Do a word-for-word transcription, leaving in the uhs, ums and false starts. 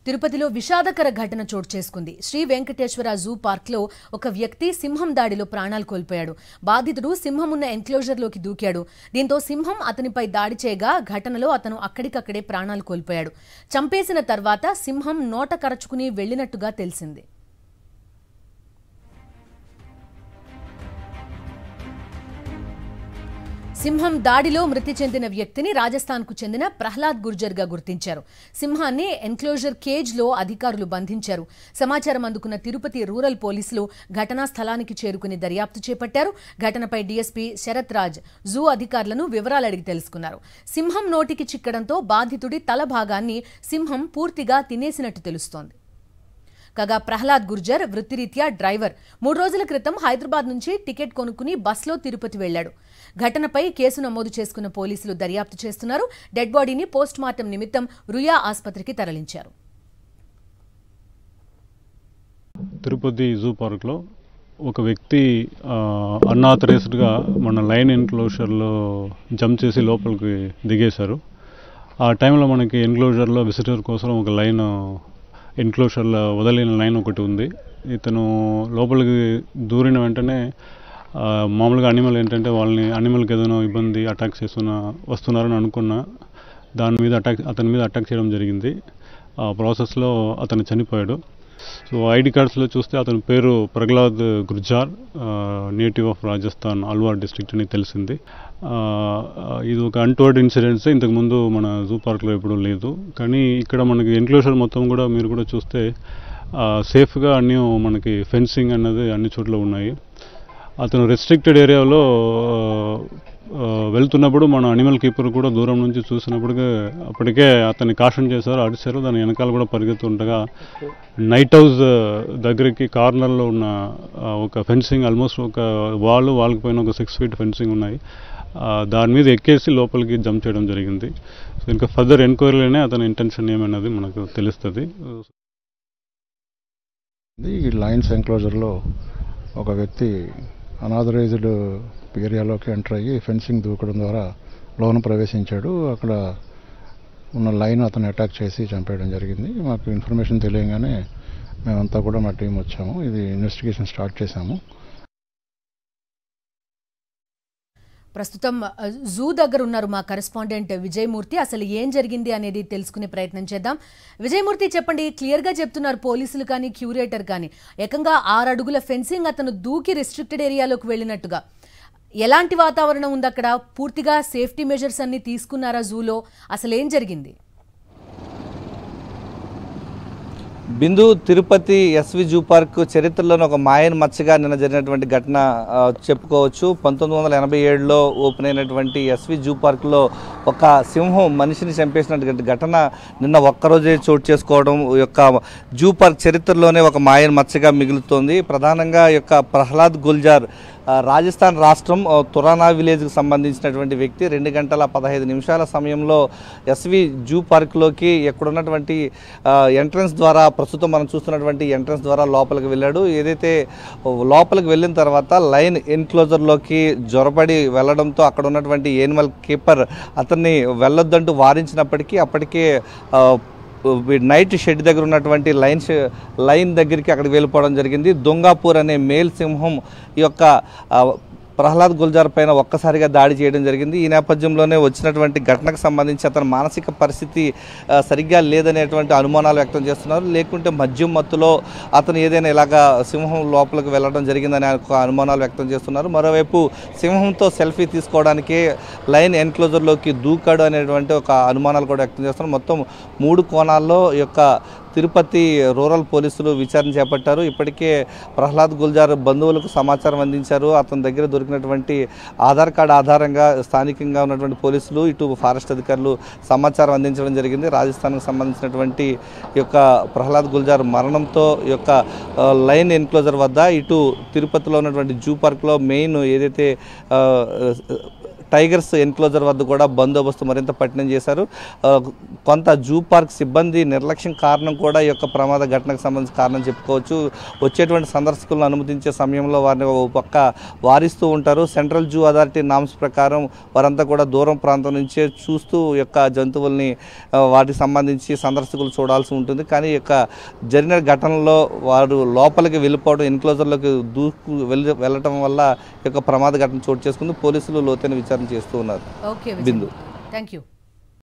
తిరుపతిలో విషాదకర ఘటన చోటు చేసుకుంది. శ్రీ వెంకటేశ్వర జూ పార్క్లో ఒక వ్యక్తి సింహం దాడిలో ప్రాణాలు కోల్పోయాడు. బాధితుడు సింహం ఉన్న ఎన్క్లోజర్లోకి దూకాడు. దీంతో సింహం అతనిపై దాడి చేయగా ఘటనలో అతను అక్కడికక్కడే ప్రాణాలు కోల్పోయాడు. చంపేసిన తర్వాత సింహం నోట కరచుకుని వెళ్లినట్టుగా తెలిసింది. సింహం దాడిలో మృతి చెందిన వ్యక్తిని రాజస్థాన్కు చెందిన ప్రహ్లాద్ గుర్జర్గా గుర్తించారు. సింహాన్ని ఎన్క్లోజర్ కేజ్లో అధికారులు బంధించారు. సమాచారం అందుకున్న తిరుపతి రూరల్ పోలీసులు ఘటనా స్థలానికి చేరుకుని దర్యాప్తు చేపట్టారు. ఘటనపై డీఎస్పీ శరత్ రాజ్ జూ అధికారులను వివరాలు అడిగి తెలుసుకున్నారు. సింహం నోటికి చిక్కడంతో బాధితుడి తల భాగాన్ని సింహం పూర్తిగా తినేసినట్టు తెలుస్తోంది. కాగా ప్రహ్లాద్ గుర్జర్ వృత్తిరీత్యా డ్రైవర్. మూడు రోజుల క్రితం హైదరాబాద్ నుంచి టికెట్ కొనుక్కుని బస్లో తిరుపతి వెళ్లాడు. ఘటనపై కేసు నమోదు చేసుకున్న పోలీసులు దర్యాప్తు చేస్తున్నారు. డెడ్ బాడీని పోస్ట్ మార్టం నిమిత్తం రుయా ఆసుపత్రికి తరలించారు. తిరుపతి జూ పార్క్లో ఒక వ్యక్తి అన్ఆథరైజ్డ్గా మన లైన్ ఎన్క్లోజర్లో జంప్ చేసి లోపలికి దిగేశారు. ఆ టైంలో మనకి ఎన్క్లోజర్లో విజిటర్ కోసం ఒక లైన్ ఎన్క్లోజర్లో వదిలిన లైన్ ఒకటి ఉంది. ఇతను లోపలికి దూరిన వెంటనే మామూలుగా అనిమల్ ఏంటంటే వాళ్ళని అనిమల్కి ఏదైనా ఇబ్బంది అటాక్ చేస్తున్న వస్తున్నారని అనుకున్న దాని మీద అటాక్ అతని మీద అటాక్ చేయడం జరిగింది. ఆ ప్రాసెస్లో అతను చనిపోయాడు. సో ఐడి కార్డ్స్లో చూస్తే అతని పేరు Prahlad Gurjar, native of Rajasthan Alwar district అని తెలిసింది. ఇది ఒక అన్టోర్డ్ ఇన్సిడెంట్స్. ఇంతకుముందు మన జూ పార్క్లో ఎప్పుడూ లేదు. కానీ ఇక్కడ మనకి ఎన్క్లోజర్ మొత్తం కూడా మీరు కూడా చూస్తే సేఫ్గా అన్నీ మనకి ఫెన్సింగ్ అన్నది అన్ని చోట్ల ఉన్నాయి. అతను రెస్ట్రిక్టెడ్ ఏరియాలో వెళ్తున్నప్పుడు మన అనిమల్ కీపర్ కూడా దూరం నుంచి చూసినప్పటికే అప్పటికే అతన్ని కాషన్ చేశారు, అడిచారు. దాని వెనకాల కూడా పరిగెత్తుండగా నైట్ హౌస్ దగ్గరికి కార్నర్లో ఉన్న ఒక ఫెన్సింగ్, ఆల్మోస్ట్ ఒక వాల్ వాళ్ళకి పైన ఒక సిక్స్ ఫీట్ ఫెన్సింగ్ ఉన్నాయి. దాని మీద ఎక్కేసి లోపలికి జంప్ చేయడం జరిగింది. సో ఇంకా ఫర్దర్ ఎంక్వైరీలోనే అతని ఇంటెన్షన్ ఏమన్నది మనకు తెలుస్తుంది. ఈ లైన్స్ ఎన్క్లోజర్లో ఒక వ్యక్తి అనాథరైజ్డ్ ఏరియాలోకి ఎంటర్ అయ్యి ఫెన్సింగ్ దూకడం ద్వారా లోన ప్రవేశించాడు. అక్కడ ఉన్న లైన్ అతను అటాక్ చేసి చంపేయడం జరిగింది. మాకు ఇన్ఫర్మేషన్ తెలియగానే మేమంతా కూడా మా టీం వచ్చాము. ఇది ఇన్వెస్టిగేషన్ స్టార్ట్ చేశాము. ప్రస్తుతం జూ దగ్గర ఉన్నారు మా కరెస్పాండెంట్ విజయమూర్తి. అసలు ఏం జరిగింది అనేది తెలుసుకునే ప్రయత్నం చేద్దాం. విజయమూర్తి, చెప్పండి. క్లియర్గా చెప్తున్నారు పోలీసులు కానీ క్యూరేటర్ కానీ, ఏకంగా ఆరు అడుగుల ఫెన్సింగ్ అతను దూకి రిస్ట్రిక్టెడ్ ఏరియాలోకి వెళ్ళినట్టుగా. ఎలాంటి వాతావరణం ఉంది అక్కడ? పూర్తిగా సేఫ్టీ మెజర్స్ అన్ని తీసుకున్నారా జూలో? అసలు ఏం జరిగింది? Bindu, Tirupati SV zoo park చరిత్రలోని ఒక మాయన్ మచ్చగా నిన్న జరిగినటువంటి ఘటన చెప్పుకోవచ్చు. పంతొమ్మిది వందల ఎనభై ఏడులో ఓపెన్ అయినటువంటి ఎస్వి జూ పార్క్లో ఒక సింహం మనిషిని చంపేసినటువంటి ఘటన నిన్న ఒక్కరోజే చోటు చేసుకోవడం యొక్క జూ పార్క్ చరిత్రలోనే ఒక మాయన్ మచ్చగా మిగులుతోంది. ప్రధానంగా యొక్క ప్రహ్లాద్ గుర్జార్ రాజస్థాన్ రాష్ట్రం తురానా విలేజ్కి సంబంధించినటువంటి వ్యక్తి రెండు గంటల పదహైదు నిమిషాల సమయంలో ఎస్వి జూ పార్క్లోకి ఎక్కడున్నటువంటి ఎంట్రన్స్ ద్వారా, ప్రస్తుతం మనం చూస్తున్నటువంటి ఎంట్రన్స్ ద్వారా లోపలికి వెళ్ళాడు. ఏదైతే లోపలికి వెళ్ళిన తర్వాత లైన్ ఎన్క్లోజర్లోకి జొరబడి వెళ్ళడంతో అక్కడ ఉన్నటువంటి యానిమల్ కీపర్ అతన్ని వెళ్ళొద్దంటూ వారించినప్పటికీ అప్పటికే నైట్ షెడ్ దగ్గర ఉన్నటువంటి లైన్ లైన్ దగ్గరికి అక్కడికి వెళ్ళిపోవడం జరిగింది. దొంగాపూర్ అనే మేల్ సింహం ఈ యొక్క ప్రహ్లాద్ గుర్జార్ పైన ఒక్కసారిగా దాడి చేయడం జరిగింది. ఈ నేపథ్యంలోనే వచ్చినటువంటి ఘటనకు సంబంధించి అతని మానసిక పరిస్థితి సరిగ్గా లేదనేటువంటి అనుమానాలు వ్యక్తం చేస్తున్నారు. లేకుంటే మద్యం మత్తులో అతను ఏదైనా ఇలాగా సింహం లోపలికి వెళ్ళడం జరిగిందనే అనుమానాలు వ్యక్తం చేస్తున్నారు. మరోవైపు సింహంతో సెల్ఫీ తీసుకోవడానికి లైన్ ఎన్క్లోజర్లోకి దూకాడు అనేటువంటి ఒక అనుమానాలు కూడా వ్యక్తం చేస్తున్నారు. మొత్తం మూడు కోణాల్లో ఈ యొక్క తిరుపతి రూరల్ పోలీసులు విచారణ చేపట్టారు. ఇప్పటికే ప్రహ్లాద్ గుర్జార్ బంధువులకు సమాచారం అందించారు. అతని దగ్గర దొరికినటువంటి ఆధార్ కార్డు ఆధారంగా స్థానికంగా ఉన్నటువంటి పోలీసులు, ఇటు ఫారెస్ట్ అధికారులు సమాచారం అందించడం జరిగింది. రాజస్థాన్కు సంబంధించినటువంటి ఈ యొక్క ప్రహ్లాద్ గుర్జార్ మరణంతో ఈ యొక్క లైన్ ఎన్క్లోజర్ వద్ద, ఇటు తిరుపతిలో ఉన్నటువంటి జూ పార్క్లో మెయిన్ ఏదైతే టైగర్స్ ఎన్క్లోజర్ వద్ద కూడా బందోబస్తు మరింత పటిష్టం చేశారు. కొంత జూ పార్క్ సిబ్బంది నిర్లక్ష్యం కారణం కూడా ఈ యొక్క ప్రమాద ఘటనకు సంబంధించి కారణం చెప్పుకోవచ్చు. వచ్చేటువంటి సందర్శకులను అనుమతించే సమయంలో వారిని ఒక పక్క వారిస్తూ ఉంటారు. సెంట్రల్ జూ అథారిటీ నామ్స్ ప్రకారం వారంతా కూడా దూరం ప్రాంతం నుంచే చూస్తూ యొక్క జంతువుల్ని వాటికి సంబంధించి సందర్శకులు చూడాల్సి ఉంటుంది. కానీ ఈ యొక్క జరిగిన ఘటనలో వారు లోపలికి వెళ్ళిపోవడం, ఎన్క్లోజర్లోకి దూకు వెళ్ళ వెళ్ళటం వల్ల ఈ యొక్క ప్రమాద ఘటన చోటు చేసుకుంది. పోలీసులు లోతైన విచారణ చేస్తూ ఉన్నారు. ఓకే బిందు. Thank you.